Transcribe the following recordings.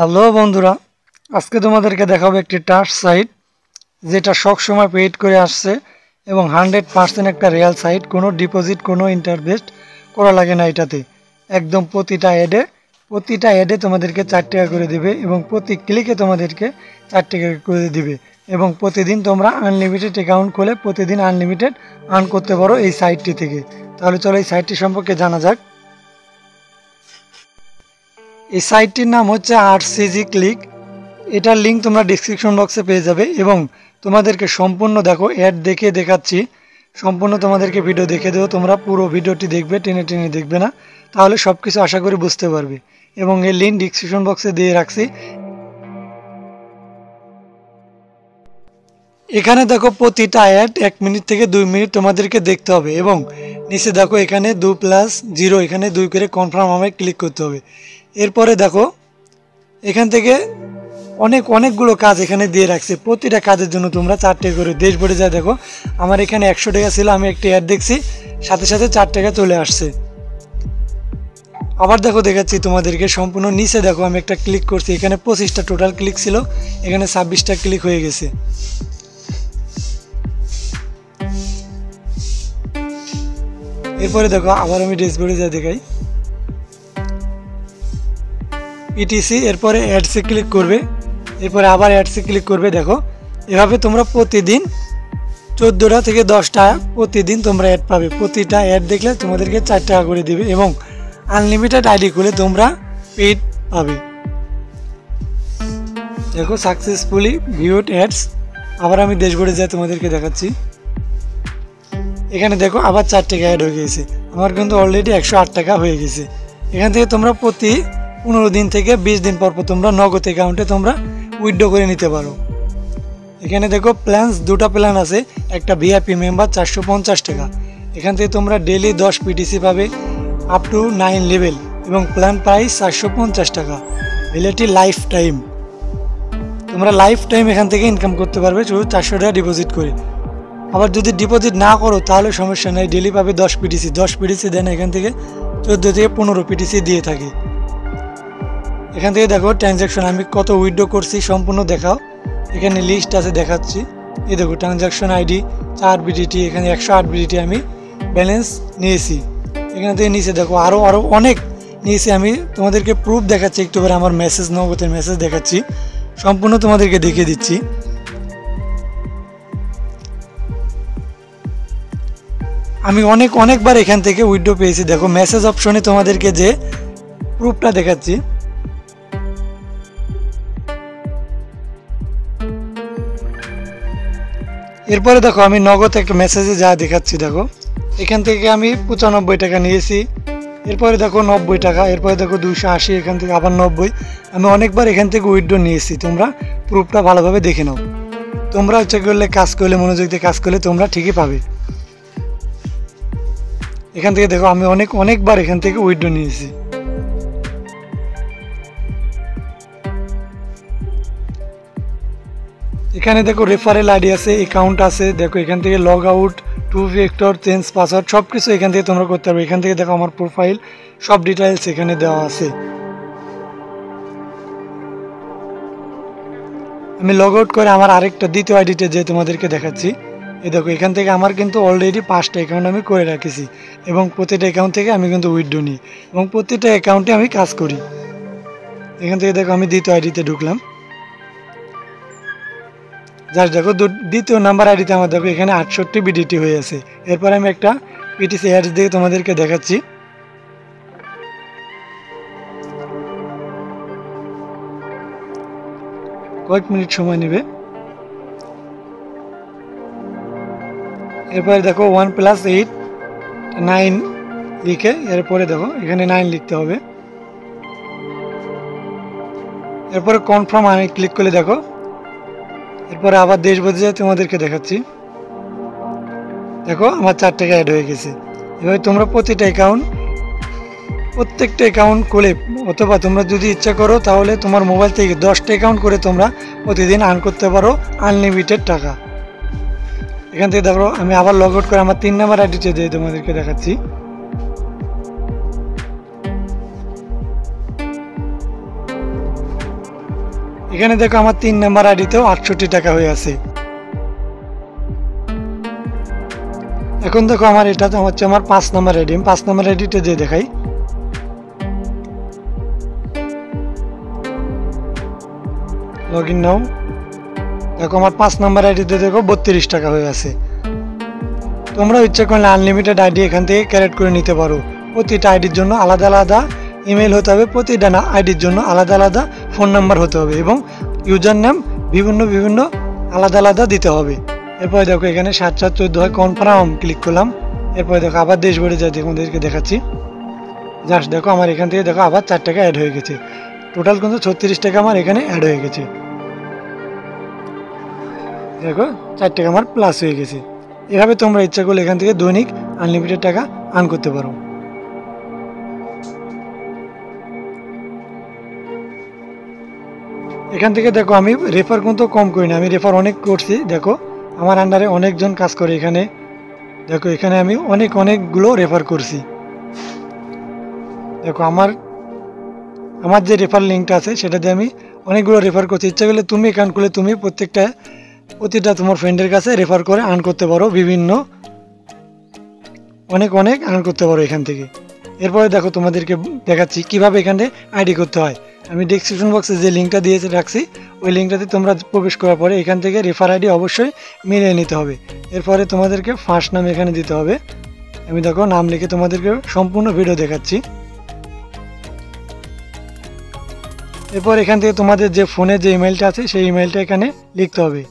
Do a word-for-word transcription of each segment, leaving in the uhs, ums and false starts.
Hello বন্ধুরা, আজকে তোমাদেরকে দেখাবো একটি টাচ সাইট যেটা সব সময় পেইড করে আসছে এবং হান্ড্রেড পার্সেন্ট একটা রিয়েল সাইট। কোনো ডিপোজিট কোনো ইন্টারভেস্ট করা লাগে না এটাতে। একদম প্রতিটা অ্যাডে প্রতিটা অ্যাডে তোমাদেরকে চার টাকা করে দেবে এবং প্রতি ক্লিকে তোমাদেরকে চার টাকা করে দিবে এবং প্রতিদিন তোমরা আনলিমিটেড অ্যাকাউন্ট খুলে প্রতিদিন আনলিমিটেড আর্ন করতে পারো এই সাইটটি থেকে। তাহলে চলো এই সাইটটি সম্পর্কে জানা যাক। এই সাইটটির নাম হচ্ছে আরসিজি ক্লিক। এটার লিঙ্ক তোমরা ডিসক্রিপশন বক্সে পেয়ে যাবে এবং তোমাদেরকে সম্পূর্ণ দেখো অ্যাড দেখে দেখাচ্ছি। সম্পূর্ণ তোমাদেরকে ভিডিও দেখে দেবো, তোমরা পুরো ভিডিওটি দেখবে, টেনে টেনে দেখবে না, তাহলে সব কিছু আশা করি বুঝতে পারবে এবং এই লিঙ্ক ডিসক্রিপশন বক্সে দিয়ে রাখছি। এখানে দেখো প্রতিটা অ্যাড এক মিনিট থেকে দুই মিনিট তোমাদেরকে দেখতে হবে এবং নিচে দেখো এখানে দু প্লাস জিরো, এখানে দুই করে কনফার্ম আমায় ক্লিক করতে হবে। এরপরে দেখো এখান থেকে অনেক অনেকগুলো কাজ এখানে দিয়ে রাখছে। প্রতিটা কাজের জন্য তোমরা চার টাকা করে দেশ ভরে যায়। দেখো আমার এখানে একশো টাকা ছিল, আমি একটি অ্যাড দেখছি, সাথে সাথে চার টাকা চলে আসছে। আবার দেখো দেখাচ্ছি তোমাদেরকে সম্পূর্ণ নিচে দেখো আমি একটা ক্লিক করছি, এখানে পঁচিশটা টোটাল ক্লিক ছিল, এখানে ছাব্বিশটা ক্লিক হয়ে গেছে। এরপরে দেখো আবার আমি ড্যাশবোর্ডে যা দেখাই ইটিসি, এরপরে অ্যাডসে ক্লিক করবে, এরপরে আবার অ্যাডসে ক্লিক করবে। দেখো এভাবে তোমরা প্রতিদিন চোদ্দোটা থেকে দশটা প্রতিদিন তোমরা অ্যাড পাবে। প্রতিটা অ্যাড দেখলে তোমাদেরকে চার টাকা করে দেবে এবং আনলিমিটেড আইডি খুলে তোমরা পেইড পাবে। দেখো সাকসেসফুলি ভিউড অ্যাডস। আবার আমি ড্যাশবোর্ডে যাই তোমাদেরকে দেখাচ্ছি। এখানে দেখো আবার চার টাকা অ্যাড হয়ে গেছে, আমার কিন্তু অলরেডি একশো আট টাকা হয়ে গেছে। এখান থেকে তোমরা প্রতি পনেরো দিন থেকে বিশ দিন পর পর তোমরা নগদ অ্যাকাউন্টে তোমরা উইথড্র করে নিতে পারো। এখানে দেখো প্ল্যানস দুটো প্ল্যান আছে, একটা ভিআইপি মেম্বার চারশো পঞ্চাশ টাকা, এখান থেকে তোমরা ডেলি দশ পিটিসি পাবে আপ টু নাইন লেভেল এবং প্ল্যান প্রাইস চারশো পঞ্চাশ টাকা, ভ্যালিডিটি লাইফ টাইম। তোমরা লাইফ টাইম এখান থেকে ইনকাম করতে পারবে শুধু চারশো টাকা ডিপোজিট করে। আবার যদি ডিপোজিট না করো তাহলে সমস্যা নেই, ডেলি পাবে দশ পিটিসি। দশ পিটিসি দেন এখান থেকে চোদ্দো থেকে পনেরো পিটিসি দিয়ে থাকে। এখান থেকে দেখো ট্রানজ্যাকশন আমি কত উইথড্র করছি সম্পূর্ণ দেখাও, এখানে লিস্ট আছে দেখাচ্ছি। এই দেখো ট্রানজ্যাকশন আইডি চার বিডিটি, এখানে একশো আট বিডিটি আমি ব্যালেন্স নিয়েছি। এখান থেকে নিচে দেখো আরও আরও অনেক নিয়েছি, আমি তোমাদেরকে প্রুফ দেখাচ্ছি একটু পরে, আমার মেসেজ নগদের মেসেজ দেখাচ্ছি, সম্পূর্ণ তোমাদেরকে দেখিয়ে দিচ্ছি। আমি অনেক অনেকবার এখান থেকে উইথড্র পেয়েছি। দেখো মেসেজ অপশনে তোমাদেরকে যে প্রুফটা দেখাচ্ছি, এরপরে দেখো আমি নগদ একটা মেসেজে যা দেখাচ্ছি। দেখো এখান থেকে আমি পঁচানব্বই টাকা নিয়েছি, এরপরে দেখো নব্বই টাকা, এরপরে দেখো দুশো আশি, এখান থেকে আবার নব্বই। আমি অনেকবার এখান থেকে উইথড্র নিয়েছি, তোমরা প্রুফটা ভালোভাবে দেখে নাও। তোমরা হচ্ছে করলে কাজ করলে মনোযোগ দিয়ে কাজ করলে তোমরা ঠিকই পাবে। এখান থেকে দেখো আমি অনেক অনেকবার এখান থেকে উইথড্র নিয়েছি। এখানে দেখো রেফারেল আইডি আছে, অ্যাকাউন্ট আছে, দেখো এখান থেকে log out, two factor, change password সব কিছু এখান থেকে তোমরা করতে পারবে। এখান থেকে দেখো আমার প্রোফাইল সব ডিটেইলস এখানে দেওয়া আছে। আমি লগ আউট করে আমার আরেকটা দ্বিতীয় আইডিতে যে তোমাদেরকে দেখাচ্ছি। এই দেখো এখান থেকে আমার কিন্তু অলরেডি পাঁচটা অ্যাকাউন্ট আমি করে রাখেছি এবং প্রতিটা অ্যাকাউন্ট থেকে আমি কিন্তু উইথড্র নিই এবং প্রতিটা অ্যাকাউন্টে আমি কাজ করি। এখান থেকে দেখো আমি দ্বিতীয় আইডিতে ঢুকলাম, যার দেখো দ্বিতীয় নাম্বার আইডিতে আমার দেখো এখানে আটষট্টি বিডিটি হয়ে আছে। এরপর আমি একটা পিটিসি অ্যাডস দিয়ে তোমাদেরকে দেখাচ্ছি। কয়েক মিনিট সময় নেবে। এরপরে দেখো ওয়ান প্লাস এইট নাইন লিখে এরপরে দেখো এখানে নাইন লিখতে হবে। এরপরে কনফার্ম আমি ক্লিক করলে দেখো এরপরে আবার দেশ বদলে যায় তোমাদেরকে দেখাচ্ছি। দেখো আমার চার টাকা অ্যাড হয়ে গেছে। এভাবে তোমরা প্রতিটা অ্যাকাউন্ট প্রত্যেকটা অ্যাকাউন্ট খুলে অথবা তোমরা যদি ইচ্ছা করো তাহলে তোমার মোবাইল থেকে দশটা অ্যাকাউন্ট করে তোমরা প্রতিদিন আর্ন করতে পারো আনলিমিটেড টাকা। এখান থেকে দেখো আমি আবার লগ আউট করে আমার তিন নাম্বার আইডিতে দিয়ে তোমাদেরকে দেখাচ্ছি। এখানে দেখো আমার তিন নাম্বার আইডিতেও আটষট্টি টাকা হয়ে আছে। এখন দেখো আমার এটা হচ্ছে আমার পাঁচ নাম্বার আইডি, পাঁচ নাম্বার আইডিতে যে দেখাই, লগ ইন নাও। দেখো আমার পাঁচ নাম্বার আইডিতে দেখো বত্রিশ টাকা হয়ে আছে। তোমরা ইচ্ছা করলে আনলিমিটেড আইডি এখান থেকে ক্যারেট করে নিতে পারো। প্রতিটা আইডির জন্য আলাদা আলাদা ইমেল হতে হবে, প্রতিটা আইডির জন্য আলাদা আলাদা ফোন নাম্বার হতে হবে এবং ইউজার নেম বিভিন্ন বিভিন্ন আলাদা আলাদা দিতে হবে। এরপরে দেখো এখানে সাত সাত চোদ্দো হয় কনফার্ম ক্লিক করলাম। এরপরে দেখো আবার ড্যাশবোর্ডে যাই, তোমাদেরকে দেখাচ্ছি। জাস্ট দেখো আমার এখান থেকে দেখো আবার চার টাকা অ্যাড হয়ে গেছে। টোটাল কিন্তু ছত্রিশ টাকা আমার এখানে অ্যাড হয়ে গেছে। দেখো চার টাকা আমার প্লাস হয়ে গেছে। এভাবে তোমরা ইচ্ছা করলে এখান থেকে দৈনিক আনলিমিটেড টাকা আর্ন করতে পারো। এখান থেকে দেখো আমি রেফার কিন্তু কম করি না, আমি রেফার অনেক করছি। দেখো আমার আন্ডারে অনেকজন কাজ করে এখানে। দেখো এখানে আমি অনেক অনেকগুলো রেফার করছি। দেখো আমার আমার যে রেফার লিঙ্কটা আছে সেটা দিয়ে আমি অনেকগুলো রেফার করছি। ইচ্ছা করলে তুমি অ্যাকাউন্ট খুলে তুমি প্রত্যেকটা প্রতিটা তোমার ফ্রেন্ডের কাছে রেফার করে আর্ন করতে পারো, বিভিন্ন অনেক অনেক আর্ন করতে পারো এখান থেকে। এরপরে দেখো তোমাদেরকে দেখাচ্ছি কিভাবে এখানে আইডি করতে হয়। আমি ডেসক্রিপশন বক্সে যে লিঙ্কটা দিয়েছে রাখছি, ওই লিঙ্কটাতে তোমরা প্রবেশ করার পরে এখান থেকে রেফার আইডি অবশ্যই মিলিয়ে নিতে হবে। এরপরে তোমাদেরকে ফার্স্ট নাম এখানে দিতে হবে। আমি দেখো নাম লিখে তোমাদেরকে সম্পূর্ণ ভিডিও দেখাচ্ছি। এরপর এখান থেকে তোমাদের যে ফোনে যে ইমেলটা আছে সেই ইমেলটা এখানে লিখতে হবে।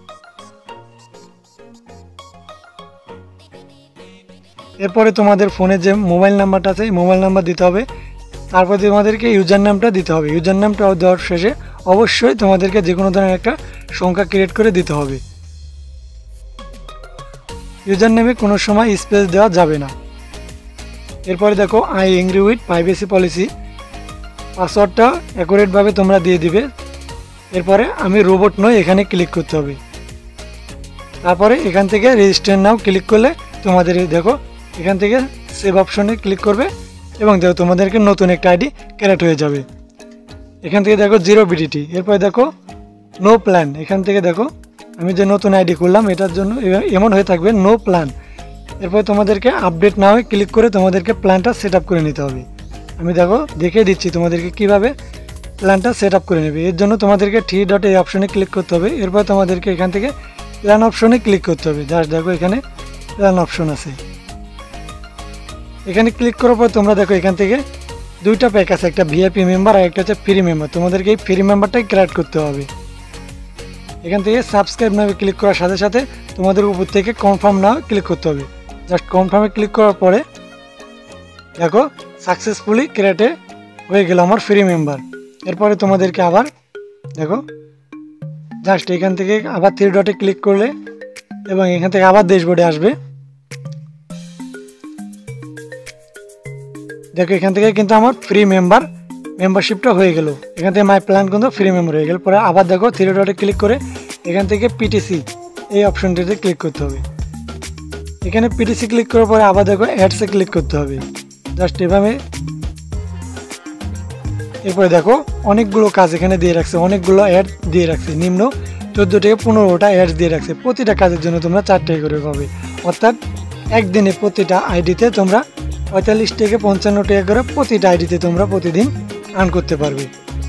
এরপরে তোমাদের ফোনে যে মোবাইল নাম্বারটা আছে মোবাইল নাম্বার দিতে হবে। তারপরে তোমাদেরকে ইউজার নামটা দিতে হবে। ইউজার নামটা দেওয়ার শেষে অবশ্যই তোমাদেরকে যে কোনো ধরনের একটা সংখ্যা ক্রিয়েট করে দিতে হবে। ইউজার নেমে কোনো সময় স্পেস দেওয়া যাবে না। এরপরে দেখো I agree with privacy policy, পাসওয়ার্ডটা অ্যাকুরেটভাবে তোমরা দিয়ে দিবে। এরপরে আমি রোবট নই এখানে ক্লিক করতে হবে। তারপরে এখান থেকে রেজিস্টার নাও ক্লিক করলে তোমাদের দেখো এখান থেকে সেভ অপশনে ক্লিক করবে এবং দেখো তোমাদেরকে নতুন একটা আইডি ক্রিয়েট হয়ে যাবে। এখান থেকে দেখো জিরো বিডিটি। এরপরে দেখো নো প্ল্যান। এখান থেকে দেখো আমি যে নতুন আইডি করলাম এটার জন্য এমন হয়ে থাকবে নো প্ল্যান। এরপরে তোমাদেরকে আপডেট না হয়ে ক্লিক করে তোমাদেরকে প্ল্যানটা সেট আপ করে নিতে হবে। আমি দেখো দেখিয়ে দিচ্ছি তোমাদেরকে কিভাবে প্ল্যানটা সেট আপ করে নেবে। এর জন্য তোমাদেরকে থ্রি ডট এই অপশনে ক্লিক করতে হবে। এরপর তোমাদেরকে এখান থেকে প্ল্যান অপশনে ক্লিক করতে হবে। জাস্ট দেখো এখানে প্ল্যান অপশন আছে, এখানে ক্লিক করার পর তোমরা দেখো এখান থেকে দুইটা প্যাক আছে, একটা ভিআইপি মেম্বার আর একটা হচ্ছে ফ্রি মেম্বার। তোমাদেরকে এই ফ্রি মেম্বারটাই ক্রিয়েট করতে হবে। এখান থেকে সাবস্ক্রাইব নামে ক্লিক করার সাথে সাথে তোমাদের উপর থেকে কনফার্ম নাও ক্লিক করতে হবে। জাস্ট কনফার্মে ক্লিক করার পরে দেখো সাকসেসফুলি ক্রিয়েটে হয়ে গেল আমার ফ্রি মেম্বার। এরপরে তোমাদেরকে আবার দেখো জাস্ট এখান থেকে আবার থ্রি ডটে ক্লিক করলে এবং এখান থেকে আবার ড্যাশবোর্ডে আসবে। দেখো এখান থেকে কিন্তু আমার ফ্রি মেম্বার মেম্বারশিপটা হয়ে গেল। এখান থেকে মাই প্ল্যান কিন্তু ফ্রি মেম্বার হয়ে গেল। পরে আবার দেখো থ্রি ডটে ক্লিক করে এখান থেকে পিটিসি এই অপশনটিতে ক্লিক করতে হবে। এখানে পিটিসি ক্লিক করার পরে আবার দেখো অ্যাডসে ক্লিক করতে হবে। জাস্ট এভাবে। এরপরে দেখো অনেকগুলো কাজ এখানে দিয়ে রাখছে, অনেকগুলো অ্যাড দিয়ে রাখছে, নিম্ন চোদ্দো থেকে পনেরোটা অ্যাড দিয়ে রাখছে। প্রতিটা কাজের জন্য তোমরা চার টাকা করে পাবে, অর্থাৎ একদিনে প্রতিটা আইডিতে তোমরা পঁয়তাল্লিশ থেকে পঞ্চান্ন টাকা করে প্রতিটা আইডিতে তোমরা প্রতিদিন আর্ন করতে পারবে।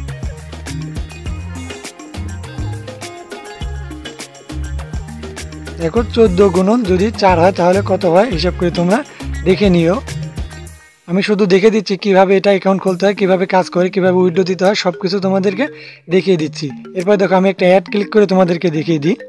দেখো চোদ্দো গুণন যদি চার হয় তাহলে কত হয় হিসাব করে তোমরা দেখে নিও। আমি শুধু দেখে দিচ্ছি কিভাবে এটা অ্যাকাউন্ট খুলতে হয়, কিভাবে কাজ করে, কিভাবে উইথড্র দিতে হয়, সব কিছু তোমাদেরকে দেখিয়ে দিচ্ছি। এরপর দেখো আমি একটা অ্যাড ক্লিক করে তোমাদেরকে দেখিয়ে দিই।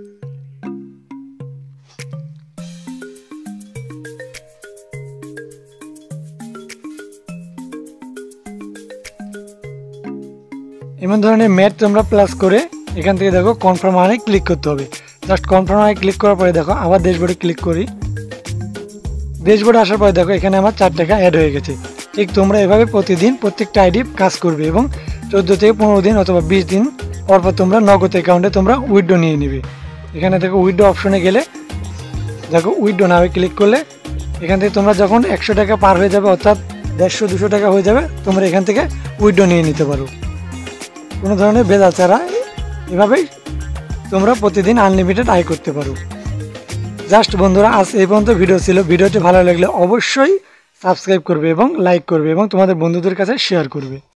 এমন ধরনের ম্যাট তোমরা প্লাস করে এখান থেকে দেখো কনফার্ম আনে ক্লিক করতে হবে। জাস্ট কনফার্ম আনে ক্লিক করার পরে দেখো আবার ড্যাশবোর্ডে ক্লিক করি। ড্যাশবোর্ডে আসার পরে দেখো এখানে আমার চার টাকা অ্যাড হয়ে গেছে। ঠিক তোমরা এভাবে প্রতিদিন প্রত্যেকটা আইডি কাজ করবে এবং চোদ্দো থেকে পনেরো দিন অথবা বিশ দিন পরপর তোমরা নগদ অ্যাকাউন্টে তোমরা উইথড্র নিয়ে নেবে। এখানে দেখো উইথড্র অপশনে গেলে দেখো উইথড্র নামে ক্লিক করলে এখান থেকে তোমরা যখন একশো টাকা পার হয়ে যাবে অর্থাৎ দেড়শো দুশো টাকা হয়ে যাবে তোমরা এখান থেকে উইথড্র নিয়ে নিতে পারো। কোনো ধরনের ভেজাল ছাড়া এভাবেই তোমরা প্রতিদিন আনলিমিটেড আয় করতে পারো। জাস্ট বন্ধুরা, আজ এই পর্যন্ত ভিডিও ছিল। ভিডিওটি ভালো লাগলে অবশ্যই সাবস্ক্রাইব করবে এবং লাইক করবে এবং তোমাদের বন্ধুদের কাছে শেয়ার করবে।